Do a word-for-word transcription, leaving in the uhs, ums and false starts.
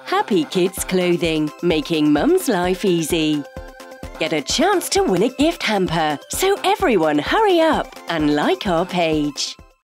Happy Kids Clothing, making Mum's life easy. Get a chance to win a gift hamper, so everyone hurry up and like our page.